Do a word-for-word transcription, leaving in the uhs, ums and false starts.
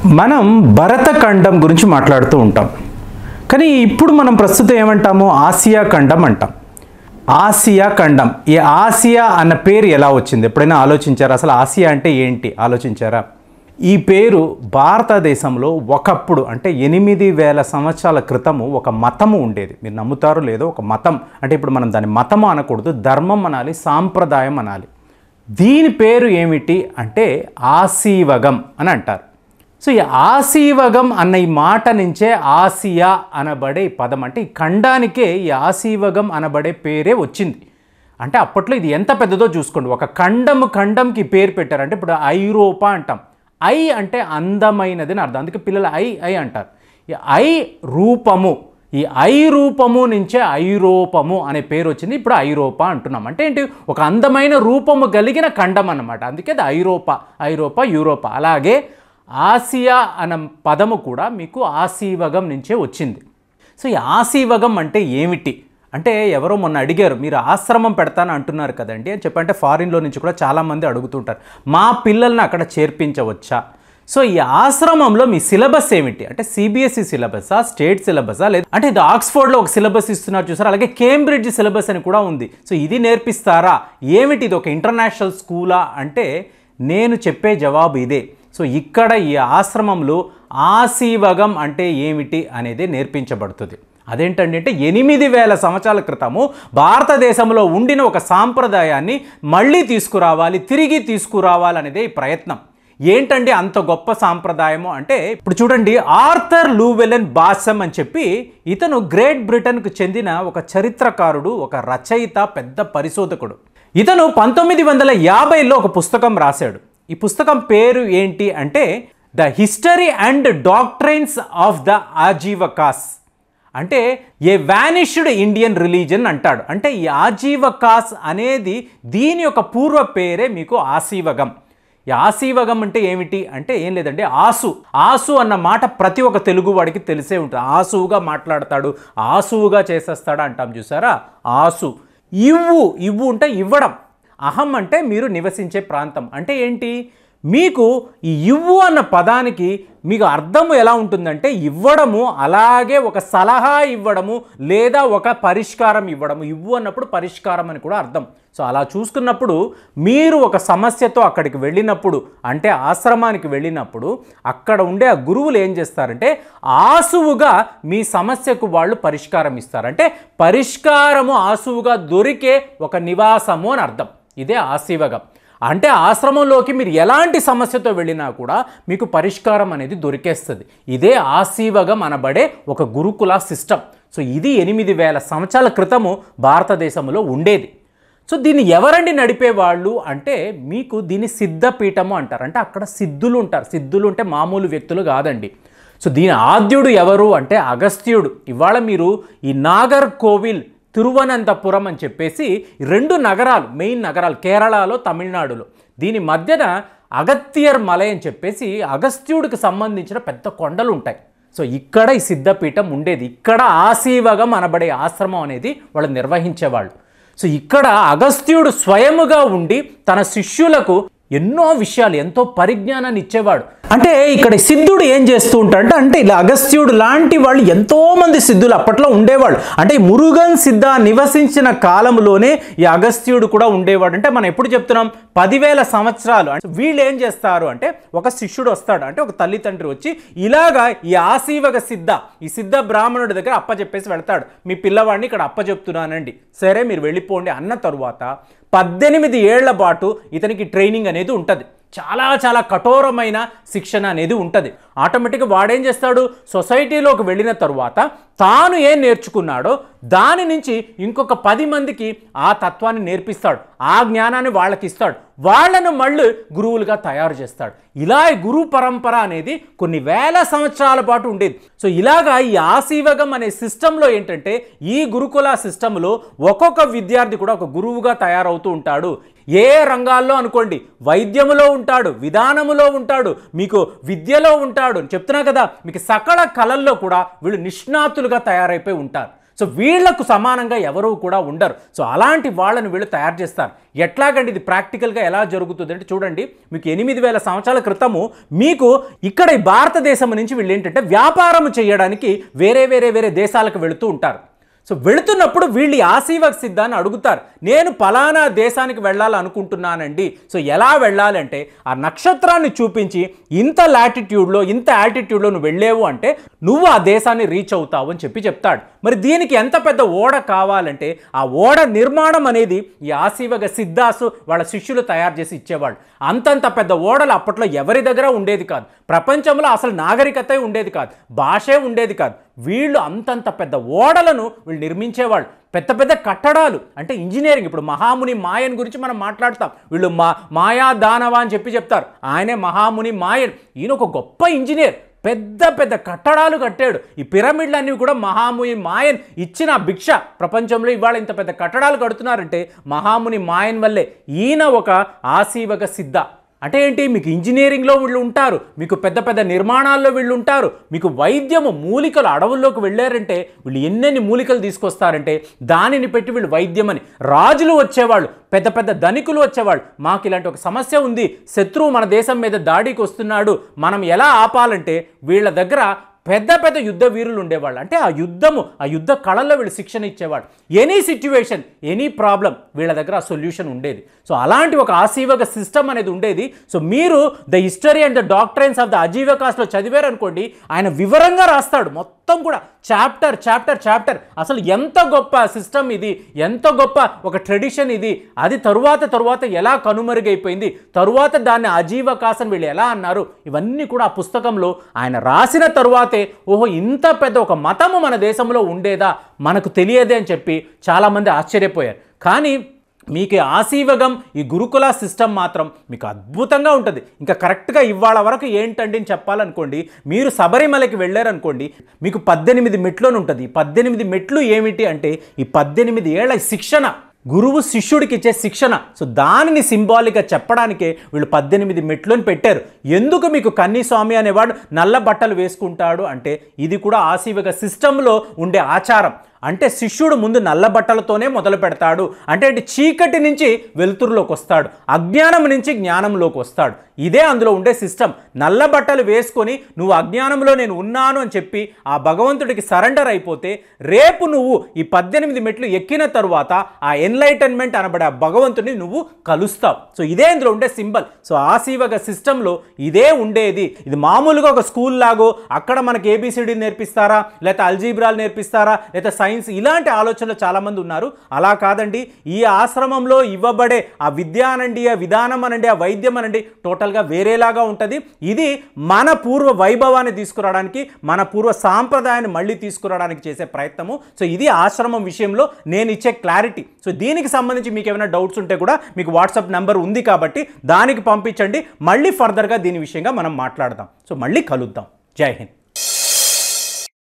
మనం భరతఖండం గురించి మాట్లాడుతూ ఉంటాం. కానీ ఇప్పుడు మనం ప్రస్తుతం ఏమంటాము? ఆసియా ఖండం అంటాం. ఆసియా ఖండం. ఈ ఆసియా అన్న పేరు ఎలా వచ్చింది? ఎప్పుడైనా ఆలోచించారా? అసలు ఆసియా అంటే ఏంటి ఆలోచించారా? ఈ పేరు భారతదేశంలో ఒకప్పుడు అంటే ఎనిమిది వేల సంవత్సరాల క్రితము ఒక మతము ఉండేది. మీరు నమ్ముతారో లేదో, ఒక మతం అంటే ఇప్పుడు మనం దాన్ని మతము అనకూడదు, ధర్మం అనాలి, సాంప్రదాయం అనాలి. దీని పేరు ఏమిటి అంటే ఆసీవగం అని అంటారు. సో ఈ ఆసీవగం అన్న ఈ మాట నుంచే ఆసియా అనబడే ఈ పదం, అంటే ఈ ఖండానికే ఈ ఆసీవగం అనబడే పేరే వచ్చింది. అంటే అప్పట్లో ఇది ఎంత పెద్దదో చూసుకోండి. ఒక ఖండము ఖండంకి పేరు పెట్టారు. అంటే ఇప్పుడు ఐరోపా అంటాం. ఐ అంటే అందమైనది అని అర్థం. అందుకే పిల్లలు ఐ ఐ అంటారు. ఈ ఐ రూపము, ఈ ఐ రూపము నుంచే ఐరోపము అనే పేరు వచ్చింది. ఇప్పుడు ఐరోపా అంటున్నాం. అంటే ఏంటి? ఒక అందమైన రూపము కలిగిన ఖండం అన్నమాట. అందుకే అది ఐరోపా, ఐరోపా, యూరోపా. అలాగే ఆసియా అన్న పదము కూడా మీకు ఆసీవగం నుంచే వచ్చింది. సో ఈ ఆసీవగం అంటే ఏమిటి అంటే, ఎవరో మొన్న అడిగారు, మీరు ఆశ్రమం పెడతాను అంటున్నారు కదండి అని చెప్పంటే ఫారిన్లో నుంచి కూడా చాలామంది అడుగుతుంటారు, మా పిల్లల్ని అక్కడ చేర్పించవచ్చా? సో ఈ ఆశ్రమంలో మీ సిలబస్ ఏమిటి అంటే, సిబిఎస్ఈ సిలబసా, స్టేట్ సిలబసా, లేదా అంటే ఇది ఆక్స్ఫోర్డ్లో ఒక సిలబస్ ఇస్తున్నారు చూసారు, అలాగే కేంబ్రిడ్జ్ సిలబస్ అని కూడా ఉంది. సో ఇది నేర్పిస్తారా? ఏమిటి ఇది ఒక ఇంటర్నేషనల్ స్కూలా అంటే, నేను చెప్పే జవాబు ఇదే. సో ఇక్కడ ఈ ఆశ్రమంలో ఆసీవగం అంటే ఏమిటి అనేది నేర్పించబడుతుంది. అదేంటండి అంటే, ఎనిమిది వేల సంవత్సరాల క్రితము భారతదేశంలో ఉండిన ఒక సాంప్రదాయాన్ని మళ్ళీ తీసుకురావాలి, తిరిగి తీసుకురావాలి అనేదే ఈ ప్రయత్నం. ఏంటండి అంత గొప్ప సాంప్రదాయము అంటే, ఇప్పుడు చూడండి, ఆర్థర్ లూవెలెన్ బాసమ్ అని చెప్పి ఇతను గ్రేట్ బ్రిటన్కు చెందిన ఒక చరిత్రకారుడు, ఒక రచయిత, పెద్ద పరిశోధకుడు. ఇతను పంతొమ్మిది వందల యాభైలో ఒక పుస్తకం రాశాడు. ఈ పుస్తకం పేరు ఏంటి అంటే, the history and doctrines of the Ajivikas, అంటే ఏ వానిష్డ్ ఇండియన్ రిలీజన్ అంటాడు. అంటే ఈ ఆజీవకాస్ అనేది దీని యొక్క పూర్వ పేరే మీకు ఆసీవగం. ఈ ఆసీవగం అంటే ఏమిటి అంటే ఏం లేదండి, ఆసు. ఆసు అన్న మాట ప్రతి ఒక్క తెలుగు వాడికి తెలిసే ఉంటుంది. ఆసువుగా మాట్లాడతాడు, ఆసువుగా చేసేస్తాడు అంటాం చూసారా, ఆసు. ఇవ్వు, ఇవ్వు అంటే ఇవ్వడం. అహం అంటే మీరు నివసించే ప్రాంతం. అంటే ఏంటి? మీకు ఈ ఇవ్వు అన్న పదానికి మీకు అర్థము ఎలా ఉంటుందంటే, ఇవ్వడము, అలాగే ఒక సలహా ఇవ్వడము, లేదా ఒక పరిష్కారం ఇవ్వడము. ఇవ్వు అన్నప్పుడు పరిష్కారం అని కూడా అర్థం. సో అలా చూసుకున్నప్పుడు మీరు ఒక సమస్యతో అక్కడికి వెళ్ళినప్పుడు, అంటే ఆశ్రమానికి వెళ్ళినప్పుడు, అక్కడ ఉండే ఆ గురువులు ఏం చేస్తారంటే ఆసువుగా మీ సమస్యకు వాళ్ళు పరిష్కారం ఇస్తారు. అంటే పరిష్కారము ఆసువుగా దొరికే ఒక నివాసము అని అర్థం. ఇదే ఆసీవగం. అంటే ఆశ్రమంలోకి మీరు ఎలాంటి సమస్యతో వెళ్ళినా కూడా మీకు పరిష్కారం అనేది దొరికేస్తుంది. ఇదే ఆసీవగం అనబడే ఒక గురుకుల సిస్టమ్. సో ఇది ఎనిమిది వేల సంవత్సరాల క్రితము భారతదేశంలో ఉండేది. సో దీన్ని ఎవరండి నడిపేవాళ్ళు అంటే, మీకు దీన్ని సిద్ధపీఠము అంటారు. అంటే అక్కడ సిద్ధులు ఉంటారు. సిద్ధులు అంటే మామూలు వ్యక్తులు కాదండి. సో దీని ఆద్యుడు ఎవరు అంటే అగస్త్యుడు. ఇవాళ మీరు ఈ నాగర్ కోవిల్, తిరువనంతపురం అని చెప్పేసి రెండు నగరాలు, మెయిన్ నగరాలు కేరళలో, తమిళనాడులో, దీని మధ్యన అగత్యర్ మలై అని చెప్పేసి అగస్త్యుడికి సంబంధించిన పెద్ద కొండలు ఉంటాయి. సో ఇక్కడ ఈ సిద్ధపీఠం ఉండేది. ఇక్కడ ఆసీవగం అనబడే ఆశ్రమం అనేది వాళ్ళు నిర్వహించేవాళ్ళు. సో ఇక్కడ అగస్త్యుడు స్వయముగా ఉండి తన శిష్యులకు ఎన్నో విషయాలు, ఎంతో పరిజ్ఞానాన్ని ఇచ్చేవాడు. అంటే ఇక్కడ సిద్ధుడు ఏం చేస్తూ ఉంటాడంటే, అంటే ఇలా అగస్త్యుడు లాంటి వాళ్ళు ఎంతోమంది సిద్ధులు అప్పట్లో ఉండేవాళ్ళు. అంటే మురుగన్ సిద్ధ నివసించిన కాలంలోనే ఈ అగస్త్యుడు కూడా ఉండేవాడు. అంటే మనం ఎప్పుడు చెప్తున్నాం, పదివేల సంవత్సరాలు. అంటే వీళ్ళు ఏం చేస్తారు అంటే, ఒక శిష్యుడు వస్తాడు, అంటే ఒక తల్లి తండ్రి వచ్చి ఇలాగా ఈ ఆసీవగ సిద్ధ, ఈ సిద్ధ బ్రాహ్మణుడి దగ్గర అప్ప చెప్పేసి వెళ్తాడు, మీ పిల్లవాడిని ఇక్కడ అప్ప చెప్తున్నానండి, సరే మీరు వెళ్ళిపోండి అన్న తరువాత పద్దెనిమిది ఏళ్ల పాటు ఇతనికి ట్రైనింగ్ అనేది ఉంటుంది. చాలా చాలా కఠోరమైన శిక్షణ అనేది ఉంటుంది. ఆటోమేటిక్గా వాడేం చేస్తాడు, సొసైటీలోకి వెళ్ళిన తరువాత తాను ఏం నేర్చుకున్నాడో దాని నుంచి ఇంకొక పది మందికి ఆ తత్వాన్ని నేర్పిస్తాడు, ఆ జ్ఞానాన్ని వాళ్ళకి ఇస్తాడు, వాళ్ళను మళ్ళీ గురువులుగా తయారు చేస్తాడు. ఇలా ఈ గురు పరంపర అనేది కొన్ని వేల సంవత్సరాల పాటు ఉండేది. సో ఇలాగా ఈ ఆసీవగం అనే సిస్టంలో ఏంటంటే, ఈ గురుకుల సిస్టంలో ఒక్కొక్క విద్యార్థి కూడా ఒక గురువుగా తయారవుతూ ఉంటాడు. ఏ రంగాల్లో అనుకోండి, వైద్యములో ఉంటాడు, విధానములో ఉంటాడు, మీకు విద్యలో ఉంటాడు. చెప్తున్నా కదా, మీకు సకల కళల్లో కూడా వీళ్ళు నిష్ణాతులుగా తయారైపోయి ఉంటారు. సో వీళ్లకు సమానంగా ఎవరూ కూడా ఉండరు. సో అలాంటి వాళ్ళని వీళ్ళు తయారు చేస్తారు. ఎట్లాగండి ఇది ప్రాక్టికల్గా ఎలా జరుగుతుంది అంటే చూడండి, మీకు ఎనిమిది వేల సంవత్సరాల క్రితము మీకు ఇక్కడ ఈ భారతదేశం నుంచి వీళ్ళు ఏంటంటే వ్యాపారం చేయడానికి వేరే వేరే వేరే దేశాలకు వెళుతూ ఉంటారు. సో వెళుతున్నప్పుడు వీళ్ళు ఆశీర్వాద సిద్ధాన్ని అడుగుతారు, నేను పలానా దేశానికి వెళ్ళాలనుకుంటున్నానండి, సో ఎలా వెళ్ళాలంటే ఆ నక్షత్రాన్ని చూపించి ఇంత లాటిట్యూడ్లో ఇంత ఆల్టిట్యూడ్లో నువ్వు వెళ్ళేవు అంటే నువ్వు ఆ దేశాన్ని రీచ్ అవుతావు అని చెప్పి చెప్తాడు. మరి దీనికి ఎంత పెద్ద ఓడ కావాలంటే ఆ ఓడ నిర్మాణం అనేది ఈ ఆశీర్వాద సిద్ధాసు వాళ్ళ శిష్యులు తయారు చేసి ఇచ్చేవాళ్ళు. అంతంత పెద్ద ఓడలు అప్పట్లో ఎవరి దగ్గర ఉండేది కాదు. ప్రపంచంలో అసలు నాగరికత ఉండేది కాదు, భాషే ఉండేది కాదు. వీళ్ళు అంతంత పెద్ద ఓడలను వీళ్ళు నిర్మించేవాళ్ళు. పెద్ద పెద్ద కట్టడాలు అంటే ఇంజనీరింగ్. ఇప్పుడు మహాముని మాయన్ గురించి మనం మాట్లాడతాం. వీళ్ళు మా మాయా దానవ అని చెప్పి చెప్తారు. ఆయనే మహాముని మాయన్. ఈయన ఒక గొప్ప ఇంజనీర్. పెద్ద పెద్ద కట్టడాలు కట్టాడు. ఈ పిరమిడ్లన్నీ కూడా మహాముని మాయన్ ఇచ్చిన భిక్ష. ప్రపంచంలో ఇవాళ ఇంత పెద్ద కట్టడాలు కడుతున్నారంటే మహాముని మాయన్ వల్లే. ఈయన ఒక ఆశీర్వాద సిద్ధ. అంటే ఏంటి, మీకు ఇంజనీరింగ్లో వీళ్ళు ఉంటారు, మీకు పెద్ద పెద్ద నిర్మాణాల్లో వీళ్ళు ఉంటారు, మీకు వైద్యము మూలికలు అడవుల్లోకి వెళ్ళారంటే వీళ్ళు ఎన్నెన్ని మూలికలు తీసుకొస్తారంటే దానిని పెట్టి వీళ్ళు వైద్యం అని. రాజులు వచ్చేవాళ్ళు, పెద్ద పెద్ద ధనికులు వచ్చేవాళ్ళు, మాకు ఇలాంటి ఒక సమస్య ఉంది, శత్రువు మన దేశం మీద దాడికి వస్తున్నాడు, మనం ఎలా ఆపాలంటే వీళ్ళ దగ్గర పెద్ద పెద్ద యుద్ధ వీరులు ఉండేవాళ్ళు. అంటే ఆ యుద్ధము ఆ యుద్ధ కళల్లో వీళ్ళు శిక్షణ ఇచ్చేవాడు. ఎనీ సిచ్యువేషన్ ఎనీ ప్రాబ్లం వీళ్ళ దగ్గర ఆ సొల్యూషన్ ఉండేది. సో అలాంటి ఒక ఆశీర్వాద సిస్టమ్ అనేది ఉండేది. సో మీరు the history and the doctrines of the అజీవకాస్లో చదివారనుకోండి, ఆయన వివరంగా రాస్తాడు మొత్తం కూడా, చాప్టర్ చాప్టర్ చాప్టర్. అసలు ఎంత గొప్ప సిస్టమ్ ఇది, ఎంత గొప్ప ఒక ట్రెడిషన్ ఇది, అది తరువాత తరువాత ఎలా కనుమరుగైపోయింది, తరువాత దాన్ని అజీవకాసం వీళ్ళు ఎలా అన్నారు, ఇవన్నీ కూడా ఆ పుస్తకంలో ఆయన రాసిన తరువాతే ఓహో ఇంత పెద్ద ఒక మతము మన దేశంలో ఉండేదా మనకు తెలియదే అని చెప్పి చాలామంది ఆశ్చర్యపోయారు. కానీ మీకు ఆశీర్వగం ఈ గురుకుల సిస్టమ్ మాత్రం మీకు అద్భుతంగా ఉంటుంది. ఇంకా కరెక్ట్గా ఇవాళ వరకు ఏంటండి అని చెప్పాలనుకోండి, మీరు శబరిమలకి వెళ్ళారనుకోండి, మీకు పద్దెనిమిది మెట్లను ఉంటుంది. పద్దెనిమిది మెట్లు ఏమిటి అంటే ఈ పద్దెనిమిది ఏళ్ల శిక్షణ, గురువు శిష్యుడికి ఇచ్చే శిక్షణ. సో దానిని సింబాలిక్గా చెప్పడానికే వీళ్ళు పద్దెనిమిది మెట్లను పెట్టారు. ఎందుకు మీకు కన్నిస్వామి అనేవాడు నల్ల బట్టలు వేసుకుంటాడు అంటే ఇది కూడా ఆశీర్వాద సిస్టంలో ఉండే ఆచారం. అంటే శిష్యుడు ముందు నల్ల బట్టలతోనే మొదలు పెడతాడు. అంటే చీకటి నుంచి వెలుతురులోకి వస్తాడు, అజ్ఞానం నుంచి జ్ఞానంలోకి వస్తాడు. ఇదే అందులో ఉండే సిస్టమ్. నల్ల బట్టలు వేసుకొని నువ్వు అజ్ఞానంలో నేను ఉన్నాను అని చెప్పి ఆ భగవంతుడికి సరెండర్ అయిపోతే రేపు నువ్వు ఈ పద్దెనిమిది మెట్లు ఎక్కిన తరువాత ఆ ఎన్లైటన్మెంట్ అనబడే ఆ భగవంతుడిని నువ్వు కలుస్తావు. సో ఇదే ఇందులో ఉండే సింబల్. సో ఆశీర్వాద సిస్టంలో ఇదే ఉండేది. ఇది మామూలుగా ఒక స్కూల్ లాగో అక్కడ మనకి ఏబిసిడి నేర్పిస్తారా, లేకపోతే అల్జీబ్రాలు నేర్పిస్తారా, లేకపోతే సైన్స్, ఇలాంటి ఆలోచనలు చాలామంది ఉన్నారు. అలా కాదండి. ఈ ఆశ్రమంలో ఇవ్వబడే ఆ విద్య అనండి, ఆ విధానం అనండి, ఆ వైద్యం అనండి టోటల్గా వేరేలాగా ఉంటుంది. ఇది మన పూర్వ వైభవాన్ని తీసుకురావడానికి, మన పూర్వ సాంప్రదాయాన్ని మళ్ళీ తీసుకురావడానికి చేసే ప్రయత్నము. సో ఇది ఆశ్రమం విషయంలో నేను ఇచ్చే క్లారిటీ. సో దీనికి సంబంధించి మీకు ఏమైనా డౌట్స్ ఉంటే కూడా మీకు వాట్సాప్ నెంబర్ ఉంది కాబట్టి దానికి పంపించండి. మళ్ళీ ఫర్దర్గా దీని విషయంగా మనం మాట్లాడదాం. సో మళ్ళీ కలుద్దాం. జై హింద్.